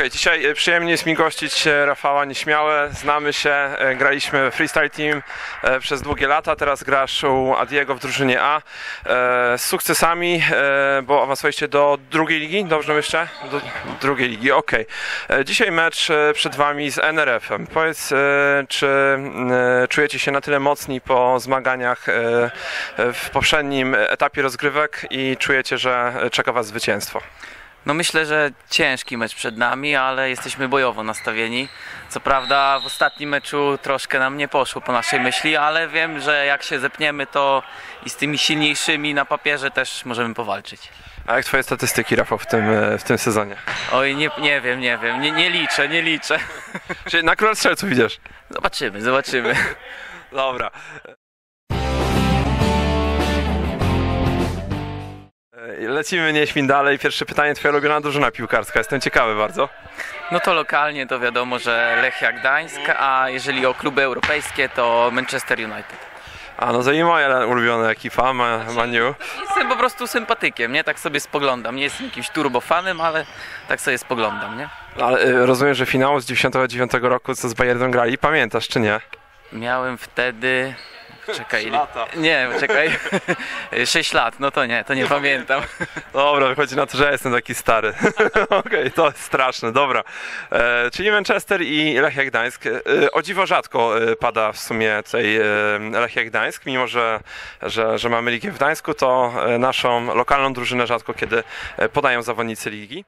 Okej, dzisiaj przyjemnie jest mi gościć Rafała Nieśmiałe. Znamy się, graliśmy Freestyle Team przez długie lata, teraz grasz u Adiego w drużynie A z sukcesami, bo awansowaliście do drugiej ligi, dobrze myślę? Do drugiej ligi, okej. Dzisiaj mecz przed wami z NRF-em. Powiedz, czy czujecie się na tyle mocni po zmaganiach w poprzednim etapie rozgrywek i czujecie, że czeka was zwycięstwo? No myślę, że ciężki mecz przed nami, ale jesteśmy bojowo nastawieni. Co prawda w ostatnim meczu troszkę nam nie poszło po naszej myśli, ale wiem, że jak się zepniemy, to i z tymi silniejszymi na papierze też możemy powalczyć. A jak twoje statystyki, Rafał, w tym sezonie? Oj, nie wiem, nie liczę. Czyli na Króla Strzelców idziesz? Zobaczymy. Dobra. Lecimy, Nieśmin, dalej. Pierwsze pytanie, twoja ulubiona drużyna piłkarska. Jestem ciekawy bardzo. No to lokalnie to wiadomo, że Lechia Gdańsk, a jeżeli o kluby europejskie, to Manchester United. A no to i moja ulubiona ekipa, Man U. Jestem po prostu sympatykiem, nie? Tak sobie spoglądam. Nie jestem jakimś turbofanem, ale tak sobie spoglądam, nie? Ale rozumiem, że finał z 99 roku, co z Bayernem grali, pamiętasz czy nie? Miałem wtedy... Czekaj, 3 lata. Nie, czekaj. 6 lat, no to nie pamiętam. Dobra, wychodzi na to, że ja jestem taki stary. Okej, to jest straszne, dobra. Czyli Manchester i Lechia Gdańsk. O dziwo rzadko pada w sumie tutaj Lechia Gdańsk, mimo że mamy ligę w Gdańsku, to naszą lokalną drużynę rzadko kiedy podają zawodnicy ligi.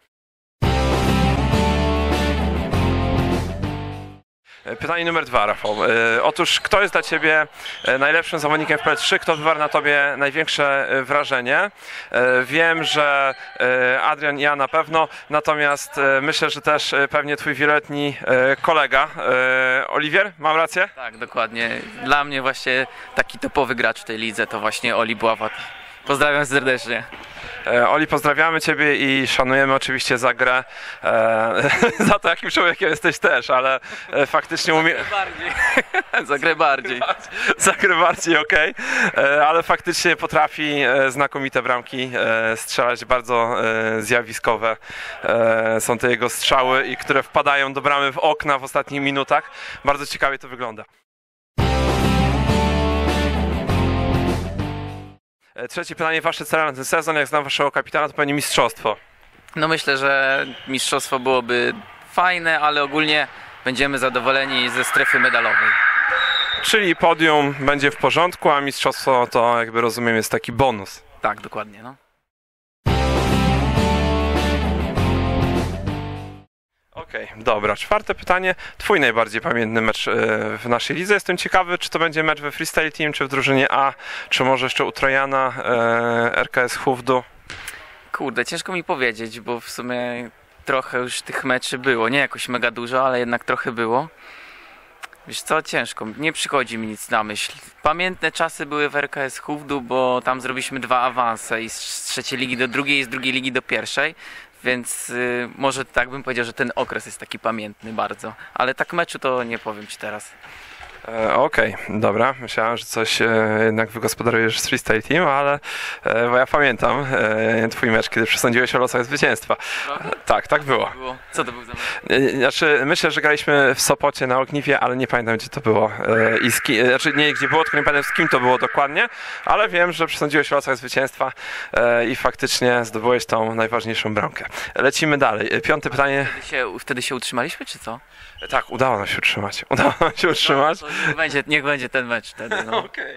Pytanie numer 2, Rafał. Otóż, kto jest dla Ciebie najlepszym zawodnikiem w P3? Kto wywarł na Tobie największe wrażenie? Wiem, że Adrian i ja na pewno, natomiast myślę, że też pewnie Twój wieloletni kolega, Oliwier, mam rację? Tak, dokładnie. Dla mnie właśnie taki topowy gracz w tej lidze to właśnie Oli Bławat. Pozdrawiam serdecznie. Oli, pozdrawiamy Ciebie i szanujemy oczywiście za grę, za to, jakim człowiekiem jesteś też, ale faktycznie Za grę bardziej. Za grę bardziej, okej. Ale faktycznie potrafi znakomite bramki strzelać, bardzo zjawiskowe są te jego strzały, i które wpadają do bramy w okna w ostatnich minutach. Bardzo ciekawie to wygląda. Trzecie pytanie, wasze cele na ten sezon, jak znam waszego kapitana, to pewnie mistrzostwo. No myślę, że mistrzostwo byłoby fajne, ale ogólnie będziemy zadowoleni ze strefy medalowej. Czyli podium będzie w porządku, a mistrzostwo to, jakby rozumiem, jest taki bonus. Tak, dokładnie, no. Okej, dobra. Czwarte pytanie. Twój najbardziej pamiętny mecz w naszej lidze. Jestem ciekawy, czy to będzie mecz we Freestyle Team, czy w drużynie A, czy może jeszcze u Trojana, RKS Hufdu. Kurde, ciężko mi powiedzieć, bo w sumie trochę już tych meczy było. Nie jakoś mega dużo, ale jednak trochę było. Wiesz co, ciężko. Nie przychodzi mi nic na myśl. Pamiętne czasy były w RKS Hufdu, bo tam zrobiliśmy 2 awanse i z trzeciej ligi do drugiej i z drugiej ligi do pierwszej. Więc może tak bym powiedział, że ten okres jest taki pamiętny bardzo. Ale tak meczu to nie powiem ci teraz. Okej, dobra. Myślałem, że coś jednak wygospodarujesz z Freestyle Team, ale bo ja pamiętam twój mecz, kiedy przesądziłeś o losach zwycięstwa. Tak było. Co to był za mecz? Znaczy, myślę, że graliśmy w Sopocie na Ogniwie, ale nie pamiętam, gdzie to było. Znaczy nie gdzie było, tylko nie pamiętam, z kim to było dokładnie, ale wiem, że przesądziłeś o losach zwycięstwa i faktycznie zdobyłeś tą najważniejszą bramkę. Lecimy dalej. Piąte pytanie. Wtedy się utrzymaliśmy, czy co? Tak, udało nam się utrzymać. No, niech będzie ten mecz wtedy. No. Okej.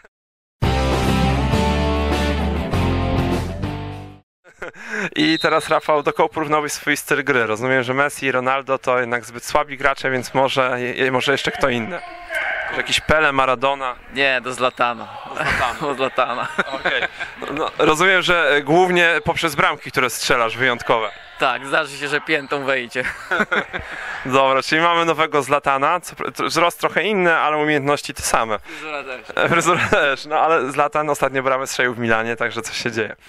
I teraz, Rafał, do kogo porównałbyś swój styl gry? Rozumiem, że Messi i Ronaldo to jednak zbyt słabi gracze, więc może jeszcze kto inny. Jakiś Pele, Maradona? Nie, do Zlatana. Do Zlatana. Okay. No, rozumiem, że głównie poprzez bramki, które strzelasz, wyjątkowe. Tak, zdarzy się, że piętą wejdzie. Dobra, czyli mamy nowego Zlatana, wzrost trochę inny, ale umiejętności te same. Fryzura też. No ale Zlatan ostatnio bramę strzelił w Milanie, także coś się dzieje.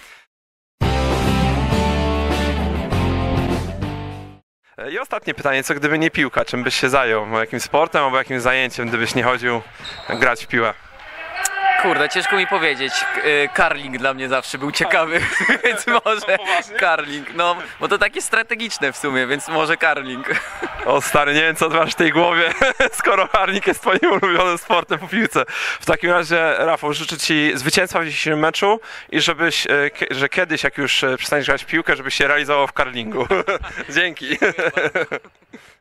I ostatnie pytanie, co gdyby nie piłka, czym byś się zajął? Jakim sportem albo jakimś zajęciem, gdybyś nie chodził grać w piłę? Kurde, ciężko mi powiedzieć. Curling dla mnie zawsze był ciekawy, więc może curling. No, bo to takie strategiczne w sumie, więc może curling. O stary, nie wiem co masz w tej głowie, skoro curling jest twoim ulubionym sportem po piłce. W takim razie, Rafał, życzę ci zwycięstwa w dzisiejszym meczu i żebyś, że kiedyś, jak już przestaniesz grać w piłkę, żebyś się realizował w curlingu. Dzięki.